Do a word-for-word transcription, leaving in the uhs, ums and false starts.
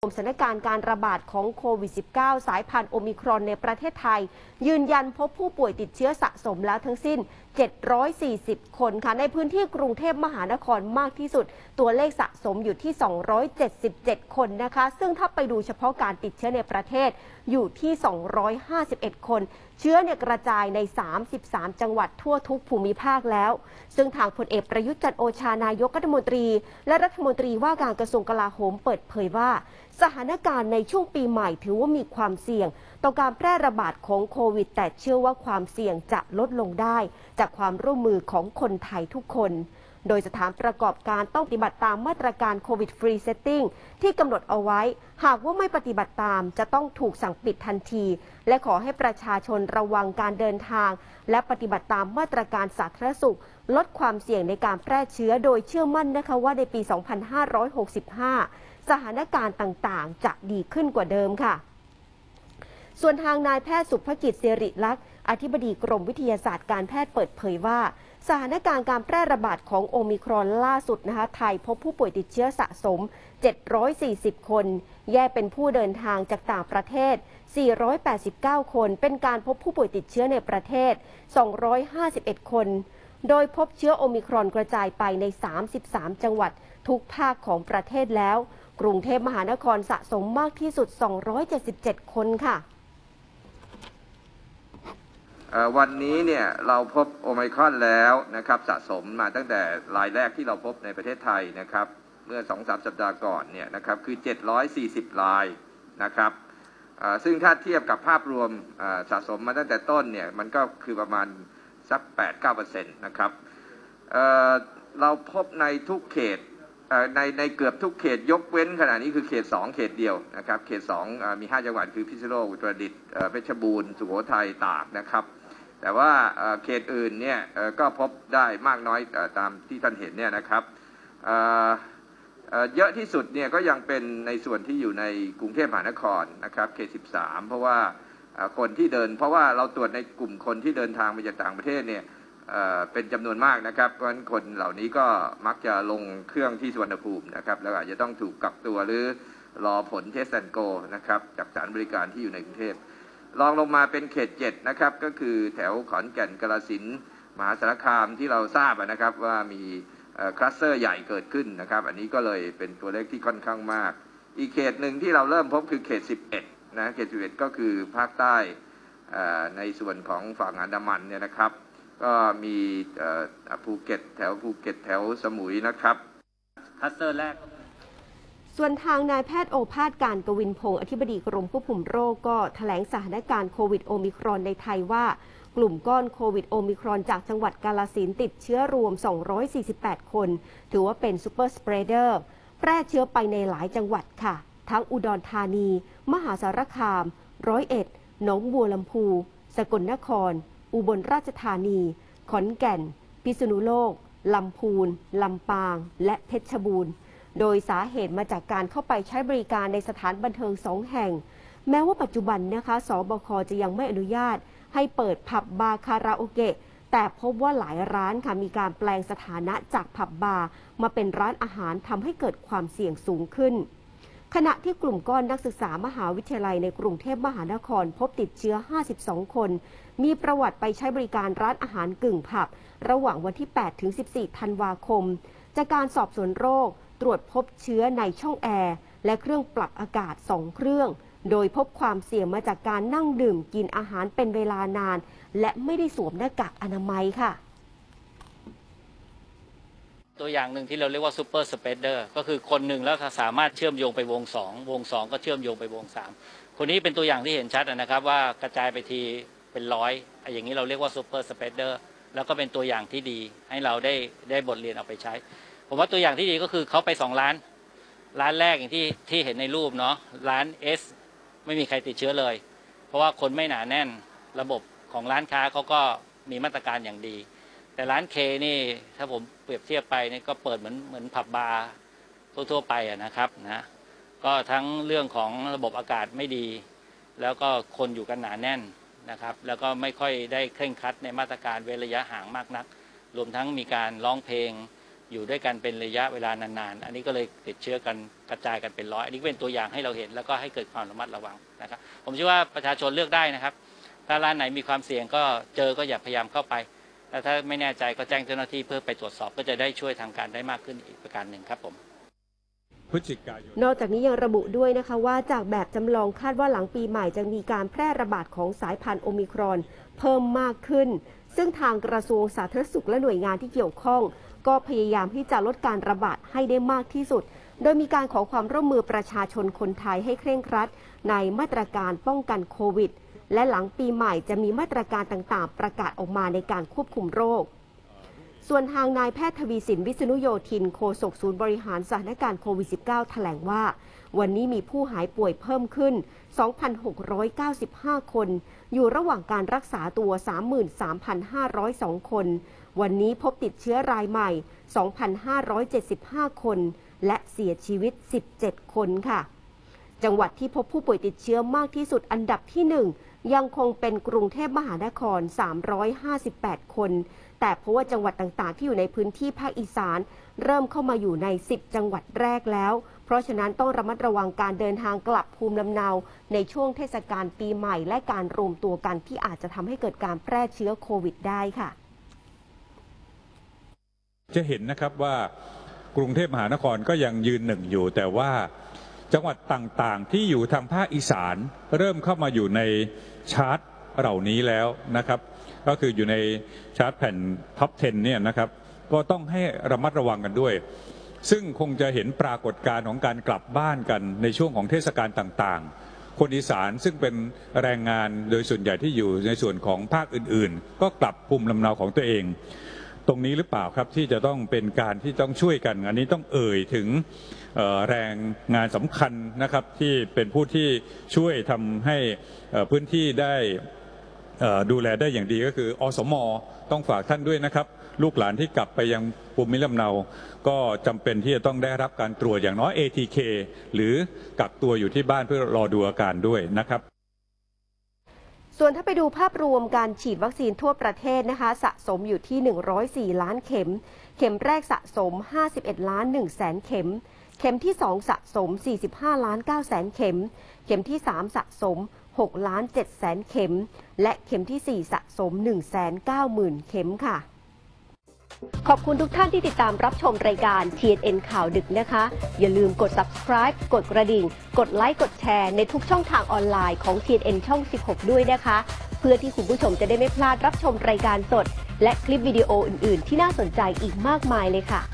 สถานการณ์การระบาดของโควิด สิบเก้า สายพันธุ์โอมิครอนในประเทศไทยยืนยันพบผู้ป่วยติดเชื้อสะสมแล้วทั้งสิ้นเจ็ดร้อยสี่สิบคนค่ะในพื้นที่กรุงเทพมหานครมากที่สุดตัวเลขสะสมอยู่ที่สองร้อยเจ็ดสิบเจ็ดคนนะคะซึ่งถ้าไปดูเฉพาะการติดเชื้อในประเทศอยู่ที่สองร้อยห้าสิบเอ็ดคนเชื้อเนี่ยกระจายในสามสิบสามจังหวัดทั่วทุกภูมิภาคแล้วซึ่งทางพลเอกประยุทธ์จันทร์โอชานายกรัฐมนตรีและรัฐมนตรีว่าการกระทรวงกลาโหมเปิดเผยว่าสถานการณ์ในช่วงปีใหม่ถือว่ามีความเสี่ยงต่อการแพร่ระบาดของโควิดแต่เชื่อว่าความเสี่ยงจะลดลงได้จากความร่วมมือของคนไทยทุกคนโดยสถานประกอบการต้องปฏิบัติตามมาตรการโควิดฟรีเซตติ้งที่กำหนดเอาไว้หากว่าไม่ปฏิบัติตามจะต้องถูกสั่งปิดทันทีและขอให้ประชาชนระวังการเดินทางและปฏิบัติตามมาตรการสาธารณสุขลดความเสี่ยงในการแพร่เชื้อโดยเชื่อมั่นนะคะว่าในปี สองพันห้าร้อยหกสิบห้า สถานการณ์ต่างๆจะดีขึ้นกว่าเดิมค่ะส่วนทางนายแพทย์สุภกิจ สิริลักษณ์อธิบดีกรมวิทยาศาสตร์การแพทย์เปิดเผยว่าสถานการณ์การแพร่ระบาดของโอมิครอนล่าสุดนะคะไทยพบผู้ป่วยติดเชื้อสะสมเจ็ดร้อยสี่สิบคนแยกเป็นผู้เดินทางจากต่างประเทศสี่ร้อยแปดสิบเก้าคนเป็นการพบผู้ป่วยติดเชื้อในประเทศสองร้อยห้าสิบเอ็ดคนโดยพบเชื้อโอมิครอนกระจายไปในสามสิบสามจังหวัดทุกภาคของประเทศแล้วกรุงเทพมหานครสะสมมากที่สุดสองร้อยเจ็ดสิบเจ็ดคนค่ะวันนี้เนี่ยเราพบโอไมครอนแล้วนะครับสะสมมาตั้งแต่รายแรกที่เราพบในประเทศไทยนะครับเมื่อ สองถึงสาม สัปดาห์ก่อนเนี่ยนะครับคือเจ็ดร้อยสี่สิบรายนะครับซึ่งถ้าเทียบกับภาพรวมสะสมมาตั้งแต่ต้นเนี่ยมันก็คือประมาณสัก แปดถึงเก้าเปอร์เซ็นต์ นะครับเราพบในทุกเขตในในเกือบทุกเขตยกเว้นขณะนี้คือเขตสองเขตเดียวนะครับเขตสองมีห้าจังหวัดคือพิษณุโลกอุตรดิตถ์เพชรบูรณ์สุโขทัยตากนะครับแต่ว่าเขตอื่นเนี่ยก็พบได้มากน้อยตามที่ท่านเห็นเนี่ยนะครับเยอะที่สุดเนี่ยก็ยังเป็นในส่วนที่อยู่ในกรุงเทพมหานครนะครับเขตสิบสามเพราะว่าคนที่เดินเพราะว่าเราตรวจในกลุ่มคนที่เดินทางมาจากต่างประเทศเนี่ยเป็นจำนวนมากนะครับเพราะฉะนั้นคนเหล่านี้ก็มักจะลงเครื่องที่สุวรรณภูมินะครับแล้วอาจจะต้องถูกกักตัวหรือรอผลเทสแอนด์โกนะครับจากสถานบริการที่อยู่ในกรุงเทพรองลงมาเป็นเขตเจ็ดนะครับก็คือแถวขอนแก่นกาฬสินธุ์มหาสารคามที่เราทราบนะครับว่ามีคลัสเตอร์ใหญ่เกิดขึ้นนะครับอันนี้ก็เลยเป็นตัวเลขที่ค่อนข้างมากอีกเขตหนึ่งที่เราเริ่มพบคือเขตสิบเอ็ดนะเขตสิบเอ็ดก็คือภาคใต้ในส่วนของฝั่งอันดามันเนี่ยนะครับก็มีภูเก็ตแถวภูเก็ตแถวสมุยนะครับคลัสเตอร์แรกส่วนทางนายแพทย์โอภาสการกวินพงศ์อธิบดีกรมควบคุมโรคก็แถลงสถานการณ์โควิดโอมิครอนในไทยว่ากลุ่มก้อนโควิดโอมิครอนจากจังหวัดกาฬสินธุ์ติดเชื้อรวมสองร้อยสี่สิบแปดคนถือว่าเป็นซูเปอร์สเปรเดอร์แพร่เชื้อไปในหลายจังหวัดค่ะทั้งอุดรธานีมหาสารคามร้อยเอ็ดหนองบัวลำพูสกลนครอุบลราชธานีขอนแก่นพิษณุโลกลำพูนลำปางและเพชรบูรณ์โดยสาเหตุมาจากการเข้าไปใช้บริการในสถานบันเทิงสองแห่งแม้ว่าปัจจุบันนะคะสบคจะยังไม่อนุญาตให้เปิดผับบาร์คาราโอเกะแต่พบว่าหลายร้านค่ะมีการแปลงสถานะจากผับบาร์มาเป็นร้านอาหารทำให้เกิดความเสี่ยงสูงขึ้นขณะที่กลุ่มก้อนนักศึกษามหาวิทยาลัยในกรุงเทพมหานครพบติดเชื้อห้าสิบสองคนมีประวัติไปใช้บริการร้านอาหารกึ่งผับระหว่างวันที่แปดถึงสิบสี่ธันวาคมจากการสอบสวนโรคตรวจพบเชื้อในช่องแอร์และเครื่องปรับอากาศสองเครื่องโดยพบความเสี่ยงมาจากการนั่งดื่มกินอาหารเป็นเวลานานและไม่ได้สวมหน้ากากอนามัยค่ะตัวอย่างหนึ่งที่เราเรียกว่าซูเปอร์สเปรดเดอร์ก็คือคนหนึ่งแล้วสามารถเชื่อมโยงไปวงสองวงสองก็เชื่อมโยงไปวงสามคนนี้เป็นตัวอย่างที่เห็นชัดนะครับว่ากระจายไปทีเป็นร้อยอย่างนี้เราเรียกว่าซูเปอร์สเปรดเดอร์แล้วก็เป็นตัวอย่างที่ดีให้เราได้ได้บทเรียนเอาไปใช้ผมว่าตัวอย่างที่ดีก็คือเขาไปสองร้านร้านแรกอย่างที่ที่เห็นในรูปเนาะร้าน S ไม่มีใครติดเชื้อเลยเพราะว่าคนไม่หนาแน่นระบบของร้านค้าเขาก็มีมาตรการอย่างดีแต่ร้าน K นี่ถ้าผมเปรียบเทียบไปนี่ก็เปิดเหมือนเหมือนผับบาร์ทั่วๆไปนะครับนะก็ทั้งเรื่องของระบบอากาศไม่ดีแล้วก็คนอยู่กันหนาแน่นนะครับแล้วก็ไม่ค่อยได้เคร่งครัดในมาตรการเว้นระยะห่างมากนักรวมทั้งมีการร้องเพลงอยู่ด้วยกันเป็นระยะเวลานานๆอันนี้ก็เลยติดเชื้อกันกระจายกันเป็นร้อยอันนี้เป็นตัวอย่างให้เราเห็นแล้วก็ให้เกิดความระมัดระวังนะครับผมเชื่อว่าประชาชนเลือกได้นะครับถ้าร้านไหนมีความเสี่ยงก็เจอก็อย่าพยายามเข้าไปแต่ถ้าไม่แน่ใจก็แจ้งเจ้าหน้าที่เพื่อไปตรวจสอบก็จะได้ช่วยทางการได้มากขึ้นอีกประการหนึ่งครับผมนอกจากนี้ยังระบุด้วยนะคะว่าจากแบบจำลองคาดว่าหลังปีใหม่จะมีการแพร่ระบาดของสายพันธุ์โอมิครอนเพิ่มมากขึ้นซึ่งทางกระทรวงสาธารณสุขและหน่วยงานที่เกี่ยวข้องก็พยายามที่จะลดการระบาดให้ได้มากที่สุดโดยมีการขอความร่วมมือประชาชนคนไทยให้เคร่งครัดในมาตรการป้องกันโควิดและหลังปีใหม่จะมีมาตรการต่างๆประกาศออกมาในการควบคุมโรคส่วนทางนายแพทย์ทวีสินวิษณุโยธินโฆษกศูนย์บริหารสถานการณ์โควิด สิบเก้า แถลงว่าวันนี้มีผู้หายป่วยเพิ่มขึ้น สองพันหกร้อยเก้าสิบห้า คนอยู่ระหว่างการรักษาตัว สามหมื่นสามพันห้าร้อยสอง คนวันนี้พบติดเชื้อรายใหม่ สองพันห้าร้อยเจ็ดสิบห้า คนและเสียชีวิต สิบเจ็ด คนค่ะจังหวัดที่พบผู้ป่วยติดเชื้อมากที่สุดอันดับที่ หนึ่งยังคงเป็นกรุงเทพมหานคร สามร้อยห้าสิบแปด คนแต่เพราะว่าจังหวัดต่างๆที่อยู่ในพื้นที่ภาคอีสานเริ่มเข้ามาอยู่ในสิบจังหวัดแรกแล้วเพราะฉะนั้นต้องระมัดระวังการเดินทางกลับภูมิลำเนาในช่วงเทศกาลปีใหม่และการรวมตัวกันที่อาจจะทำให้เกิดการแพร่เชื้อโควิดได้ค่ะจะเห็นนะครับว่ากรุงเทพมหานครก็ยังยืนหนึ่งอยู่แต่ว่าจังหวัดต่างๆที่อยู่ทางภาคอีสานเริ่มเข้ามาอยู่ในชาร์ตเหล่านี้แล้วนะครับก็คืออยู่ในชาร์ตแผ่นท็อปสิบเนี่ยนะครับก็ต้องให้ระมัดระวังกันด้วยซึ่งคงจะเห็นปรากฏการณ์ของการกลับบ้านกันในช่วงของเทศกาลต่างๆคนอีสานซึ่งเป็นแรงงานโดยส่วนใหญ่ที่อยู่ในส่วนของภาคอื่นๆก็กลับภูมิลำเนาของตัวเองตรงนี้หรือเปล่าครับที่จะต้องเป็นการที่ต้องช่วยกันอันนี้ต้องเอ่ยถึงแรงงานสำคัญนะครับที่เป็นผู้ที่ช่วยทำให้พื้นที่ได้ดูแลได้อย่างดีก็คืออสม.ต้องฝากท่านด้วยนะครับลูกหลานที่กลับไปยังภูมิลำเนาก็จำเป็นที่จะต้องได้รับการตรวจอย่างน้อย เอ ที เค หรือกักตัวอยู่ที่บ้านเพื่อรอดูอาการด้วยนะครับส่วนถ้าไปดูภาพรวมการฉีดวัคซีนทั่วประเทศนะคะสะสมอยู่ที่หนึ่งร้อยสี่ล้านเข็มเข็มแรกสะสมห้าสิบเอ็ดล้านหนึ่งแสนเข็มเข็มที่สองสะสมสี่สิบห้าล้านเก้าแสนเข็มเข็มที่สามสะสมหกล้านเจ็ดแสนเข็มและเข็มที่สี่สะสม หนึ่งแสนเก้าหมื่น เข็มค่ะขอบคุณทุกท่านที่ติดตามรับชมรายการ ที เอ็น เอ็น ข่าวดึกนะคะอย่าลืมกด ซับสไครบ์ กดกระดิ่งกดไลค์กดแชร์ในทุกช่องทางออนไลน์ของ ที เอ็น เอ็น ช่องสิบหกด้วยนะคะเพื่อที่คุณผู้ชมจะได้ไม่พลาดรับชมรายการสดและคลิปวิดีโออื่นๆที่น่าสนใจอีกมากมายเลยค่ะ